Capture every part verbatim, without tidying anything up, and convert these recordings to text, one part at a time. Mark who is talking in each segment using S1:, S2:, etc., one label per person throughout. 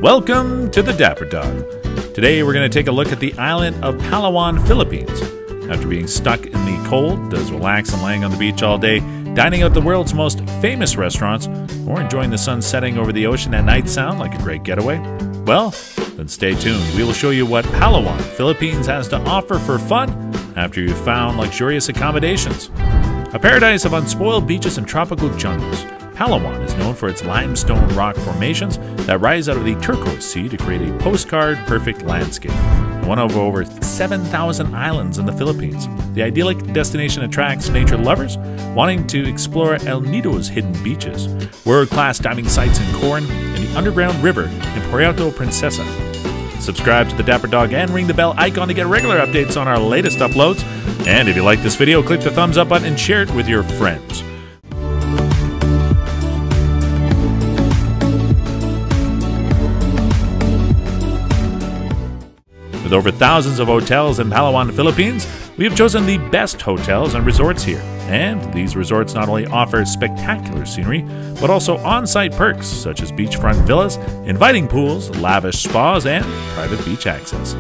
S1: Welcome to the Dapper Dog. Today we're going to take a look at the island of Palawan, Philippines. After being stuck in the cold, does relax and laying on the beach all day, dining at the world's most famous restaurants, or enjoying the sun setting over the ocean at night sound like a great getaway? Well, then stay tuned. We will show you what Palawan, Philippines has to offer for fun after you've found luxurious accommodations. A paradise of unspoiled beaches and tropical jungles, Palawan is known for its limestone rock formations that rise out of the turquoise sea to create a postcard-perfect landscape. One of over seven thousand islands in the Philippines, the idyllic destination attracts nature lovers wanting to explore El Nido's hidden beaches, world-class diving sites in Coron, and the underground river in Puerto Princesa. Subscribe to the Dapper Dog and ring the bell icon to get regular updates on our latest uploads. And if you like this video, click the thumbs up button and share it with your friends. With over thousands of hotels in Palawan, Philippines, we have chosen the best hotels and resorts here. And these resorts not only offer spectacular scenery, but also on-site perks such as beachfront villas, inviting pools, lavish spas, and private beach access.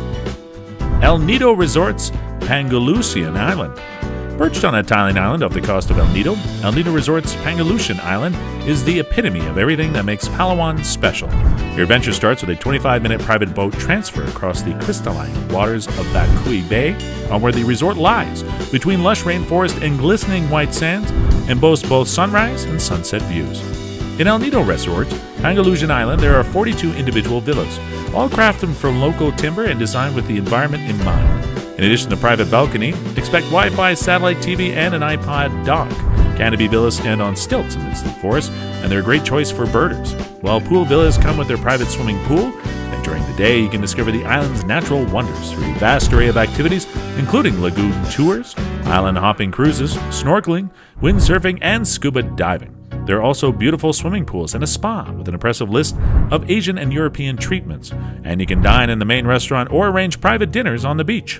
S1: El Nido Resorts, Pangasinan Island. Perched on a tiny island off the coast of El Nido, El Nido Resorts Pangasinan Island is the epitome of everything that makes Palawan special. Your adventure starts with a twenty-five minute private boat transfer across the crystalline waters of Bakui Bay, on where the resort lies, between lush rainforest and glistening white sands, and boasts both sunrise and sunset views. In El Nido Resort, Pangasinan Island, there are forty-two individual villas, all crafted from local timber and designed with the environment in mind. In addition to private balcony, expect Wi-Fi, satellite T V, and an iPod dock. Canopy villas stand on stilts amidst the forest, and they're a great choice for birders. While pool villas come with their private swimming pool, and during the day you can discover the island's natural wonders through a vast array of activities, including lagoon tours, island hopping cruises, snorkeling, windsurfing, and scuba diving. There are also beautiful swimming pools and a spa with an impressive list of Asian and European treatments, and you can dine in the main restaurant or arrange private dinners on the beach.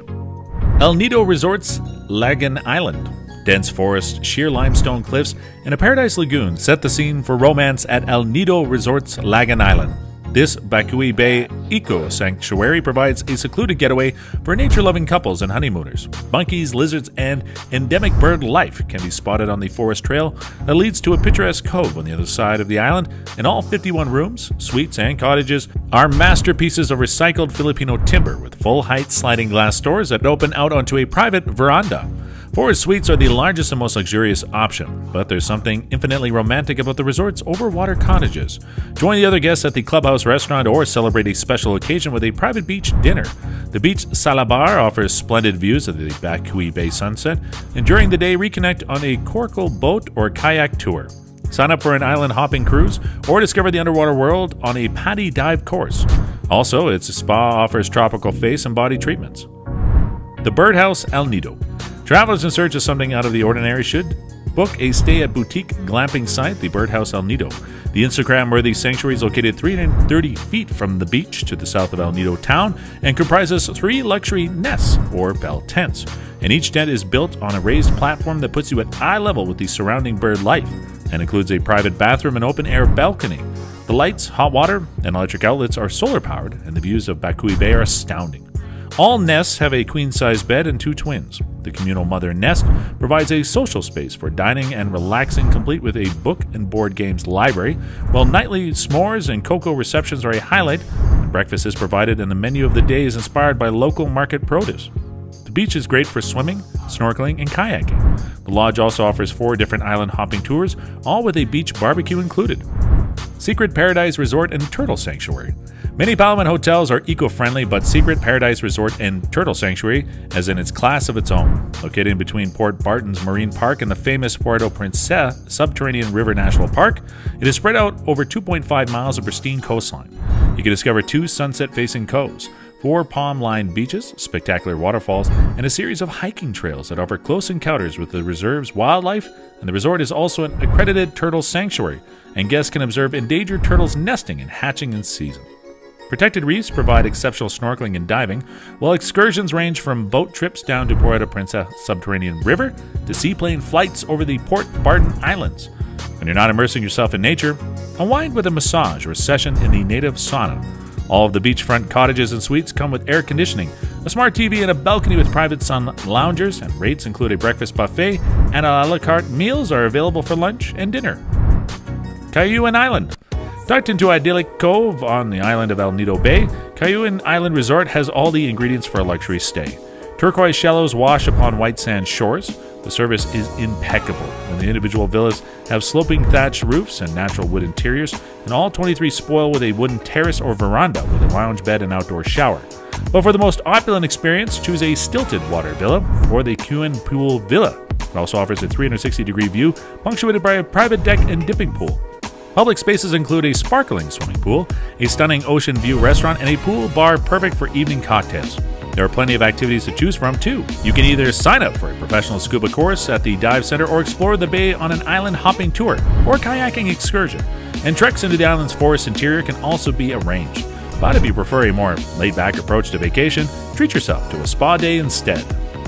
S1: El Nido Resorts Lagan Island. Dense forest, sheer limestone cliffs, and a paradise lagoon set the scene for romance at El Nido Resorts Lagan Island. This Bakui Bay Eco Sanctuary provides a secluded getaway for nature-loving couples and honeymooners. Monkeys, lizards, and endemic bird life can be spotted on the forest trail that leads to a picturesque cove on the other side of the island, and all fifty-one rooms, suites, and cottages are masterpieces of recycled Filipino timber with full-height sliding glass doors that open out onto a private veranda. Forest suites are the largest and most luxurious option, but there's something infinitely romantic about the resort's overwater cottages. Join the other guests at the clubhouse restaurant or celebrate a special occasion with a private beach dinner. The beach Sala Bar offers splendid views of the Bakui Bay sunset, and during the day reconnect on a coracle boat or kayak tour. Sign up for an island hopping cruise or discover the underwater world on a paddy dive course. Also, its spa offers tropical face and body treatments. The Birdhouse El Nido. Travelers in search of something out of the ordinary should book a stay at boutique glamping site, the Birdhouse El Nido. The Instagram-worthy sanctuary is located three hundred thirty feet from the beach to the south of El Nido town and comprises three luxury nests, or bell tents. And each tent is built on a raised platform that puts you at eye level with the surrounding bird life and includes a private bathroom and open-air balcony. The lights, hot water, and electric outlets are solar-powered, and the views of Bakui Bay are astounding. All nests have a queen-size bed and two twins. The communal mother nest provides a social space for dining and relaxing, complete with a book and board games library, while nightly s'mores and cocoa receptions are a highlight, and breakfast is provided, and the menu of the day is inspired by local market produce. The beach is great for swimming, snorkeling, and kayaking. The lodge also offers four different island hopping tours, all with a beach barbecue included. Secret Paradise Resort and Turtle Sanctuary. Many Palawan hotels are eco-friendly, but Secret Paradise Resort and Turtle Sanctuary is in its class of its own. Located between Port Barton's Marine Park and the famous Puerto Princesa Subterranean River National Park, it is spread out over two point five miles of pristine coastline. You can discover two sunset-facing coves, four palm-lined beaches, spectacular waterfalls, and a series of hiking trails that offer close encounters with the reserve's wildlife, and the resort is also an accredited turtle sanctuary, and guests can observe endangered turtles nesting and hatching in season. Protected reefs provide exceptional snorkeling and diving, while excursions range from boat trips down to Puerto Princesa Subterranean River to seaplane flights over the Port Barton Islands. When you're not immersing yourself in nature, unwind with a massage or a session in the native sauna. All of the beachfront cottages and suites come with air conditioning, a smart T V, and a balcony with private sun loungers, and rates include a breakfast buffet, and a la carte meals are available for lunch and dinner. Cayuan Island. Tucked into idyllic cove on the island of El Nido Bay, Cayuan Island Resort has all the ingredients for a luxury stay. Turquoise shallows wash upon white sand shores. The service is impeccable, and the individual villas have sloping thatched roofs and natural wood interiors, and all twenty-three spoil with a wooden terrace or veranda with a lounge bed and outdoor shower. But for the most opulent experience, choose a stilted water villa or the Cayuan Pool Villa. It also offers a three hundred sixty degree view, punctuated by a private deck and dipping pool. Public spaces include a sparkling swimming pool, a stunning ocean view restaurant, and a pool bar perfect for evening cocktails. There are plenty of activities to choose from, too. You can either sign up for a professional scuba course at the dive center or explore the bay on an island hopping tour or kayaking excursion. And treks into the island's forest interior can also be arranged. But if you prefer a more laid-back approach to vacation, treat yourself to a spa day instead.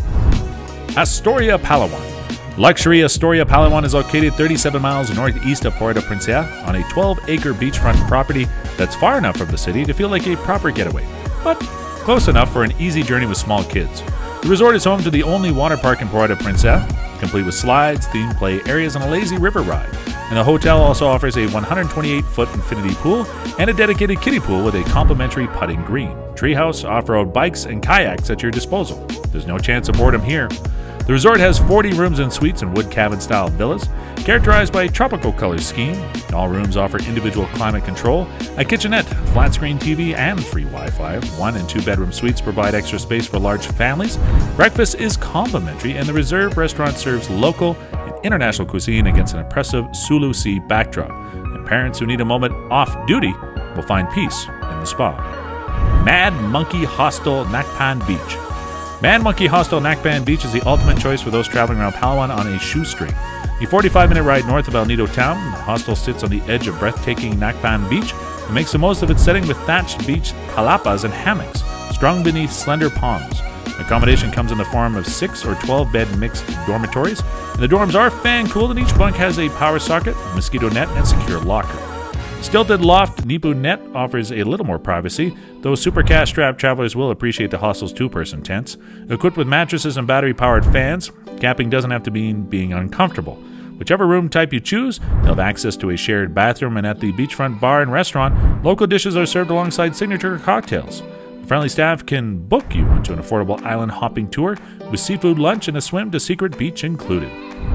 S1: Astoria Palawan. Luxury Astoria Palawan is located thirty-seven miles northeast of Puerto Princesa on a twelve acre beachfront property that's far enough from the city to feel like a proper getaway, but close enough for an easy journey with small kids. The resort is home to the only water park in Puerto Princesa, complete with slides, themed play areas, and a lazy river ride. And the hotel also offers a one hundred twenty-eight foot infinity pool and a dedicated kiddie pool with a complimentary putting green, treehouse, off-road bikes, and kayaks at your disposal. There's no chance of boredom here. The resort has forty rooms and suites in wood cabin-style villas, characterized by a tropical color scheme. All rooms offer individual climate control, a kitchenette, flat-screen T V, and free Wi-Fi. One and two-bedroom suites provide extra space for large families. Breakfast is complimentary, and the Reserve restaurant serves local and international cuisine against an impressive Sulu Sea backdrop. And parents who need a moment off-duty will find peace in the spa. Mad Monkey Hostel, Nakpan Beach. Mad Monkey Hostel Nakpan Beach is the ultimate choice for those traveling around Palawan on a shoestring. A forty-five minute ride north of El Nido town, the hostel sits on the edge of breathtaking Nakpan Beach and makes the most of its setting with thatched beach palapas and hammocks, strung beneath slender palms. Accommodation comes in the form of six or twelve bed mixed dormitories, and the dorms are fan-cooled, and each bunk has a power socket, mosquito net, and secure locker. Stilted loft Nipu Net offers a little more privacy, though super cash-strapped travelers will appreciate the hostel's two-person tents. Equipped with mattresses and battery-powered fans, camping doesn't have to mean being uncomfortable. Whichever room type you choose, they'll have access to a shared bathroom, and at the beachfront bar and restaurant, local dishes are served alongside signature cocktails. The friendly staff can book you onto an affordable island hopping tour with seafood lunch and a swim to Secret Beach included.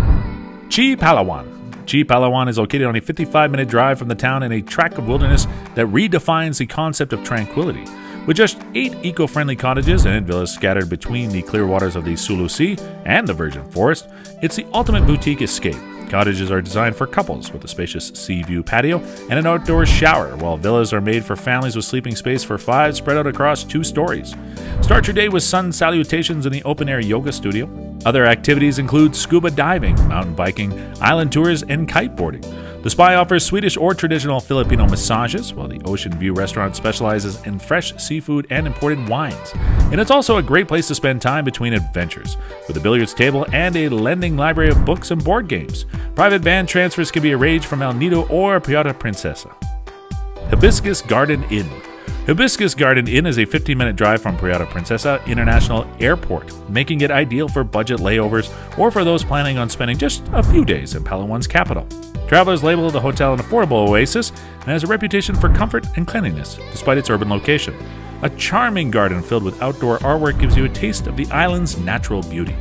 S1: Chi Palawan. Chi Palawan is located on a fifty-five minute drive from the town in a tract of wilderness that redefines the concept of tranquility. With just eight eco-friendly cottages and villas scattered between the clear waters of the Sulu Sea and the virgin forest, it's the ultimate boutique escape. Cottages are designed for couples with a spacious sea view patio and an outdoor shower, while villas are made for families with sleeping space for five spread out across two stories. Start your day with sun salutations in the open-air yoga studio. Other activities include scuba diving, mountain biking, island tours, and kiteboarding. The spa offers Swedish or traditional Filipino massages, while the Ocean View restaurant specializes in fresh seafood and imported wines. And it's also a great place to spend time between adventures, with a billiards table and a lending library of books and board games. Private van transfers can be arranged from El Nido or Puerto Princesa. Hibiscus Garden Inn. Hibiscus Garden Inn is a fifteen minute drive from Puerto Princesa International Airport, making it ideal for budget layovers or for those planning on spending just a few days in Palawan's capital. Travelers label the hotel an affordable oasis and has a reputation for comfort and cleanliness, despite its urban location. A charming garden filled with outdoor artwork gives you a taste of the island's natural beauty.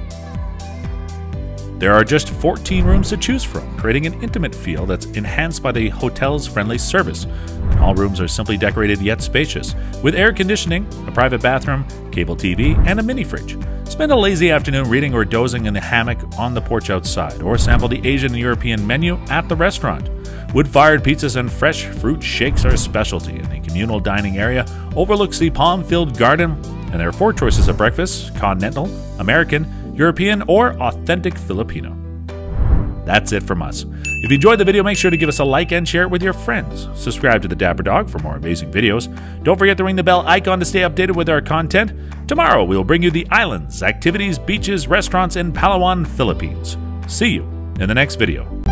S1: There are just fourteen rooms to choose from, creating an intimate feel that's enhanced by the hotel's friendly service. And all rooms are simply decorated yet spacious, with air conditioning, a private bathroom, cable T V, and a mini fridge. Spend a lazy afternoon reading or dozing in the hammock on the porch outside, or sample the Asian and European menu at the restaurant. Wood-fired pizzas and fresh fruit shakes are a specialty, and the communal dining area overlooks the palm-filled garden, and there are four choices of breakfast: continental, American, European, or authentic Filipino. That's it from us. If you enjoyed the video, make sure to give us a like and share it with your friends. Subscribe to the Dapper Dog for more amazing videos. Don't forget to ring the bell icon to stay updated with our content. Tomorrow, we will bring you the islands, activities, beaches, restaurants in Palawan, Philippines. See you in the next video.